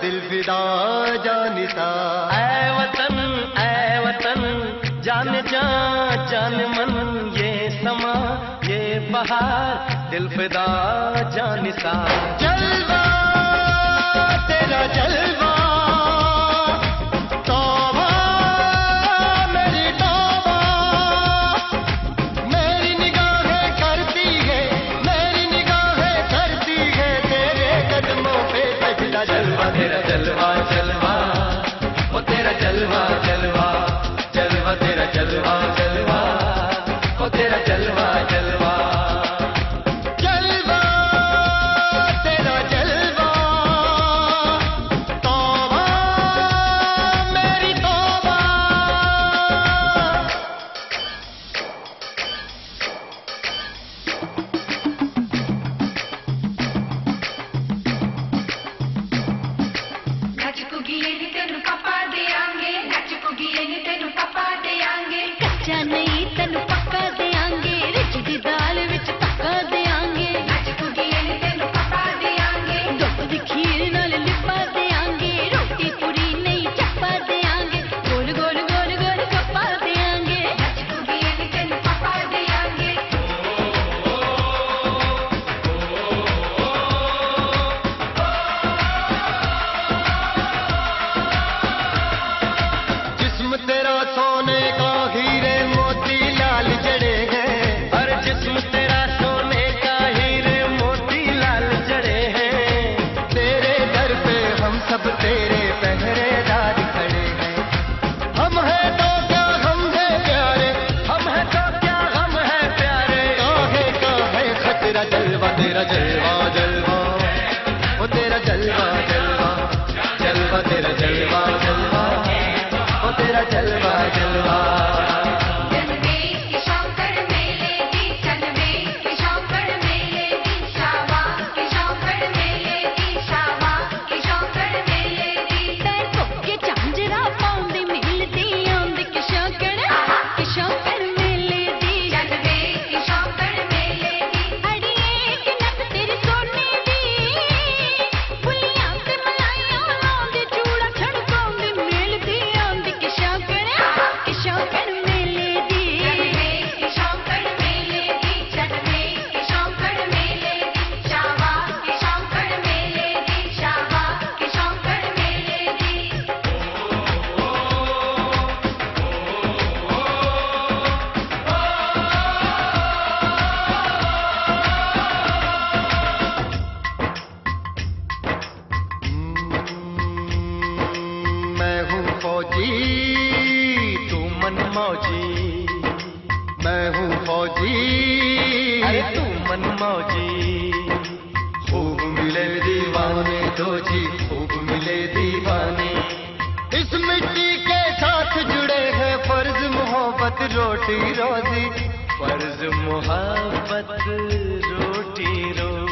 दिल फिदा जानिसा। ऐ वतन जान जा जान मन, ये समा ये बहार दिल फिदा जानिसा। जलवा तेरा जलवा, तौबा मेरी तौबा, मेरी निगाहें करती है, मेरी निगाहें करती है तेरे कदमों पे सजदा। जलवा तेरा जलवा जलवा, वो तेरा जलवा जलवा, जलवा तेरा जलवा जलवा, वो तेरा जलवा जलवा। जलवा तेरा जलवा, तौबा मेरी तौबा। कच्चा नहीं तेनू पक्का देंगे, रिझदी दाल विच पक्का देंगे। दुध दी खीर नाल लिपा देंगे, रोटी पूरी नहीं चप्पा देंगे। गोल गोल गोल गोल गप्पा देंगे। जिस्म तेरा सोने का हीरे मोती लाल जड़े हैं, हर जिस्म तेरा सोने का हीरे मोती लाल जड़े हैं। तेरे दर पे हम सब तेरे पहरेदार खड़े हैं। हम हैं तो क्या हम है प्यारे, हम है तो क्या हम है प्यारे। काहे का है खतरा। जलवा तेरा जलवा जलवा, वो तेरा जलवा जलवा, जलवा तेरा जलवा जलवा, वो तेरा जलवा जलवा। मैं हूँ फौजी तू मन मौजी, मैं हूँ फौजी, अरे तू मन मौजी। खूब मिले दीवाने दो जी, खूब मिले दीवाने। इस मिट्टी के साथ जुड़े हैं फर्ज मोहब्बत रोटी रोजी। फर्ज मोहब्बत रोटी रोटी।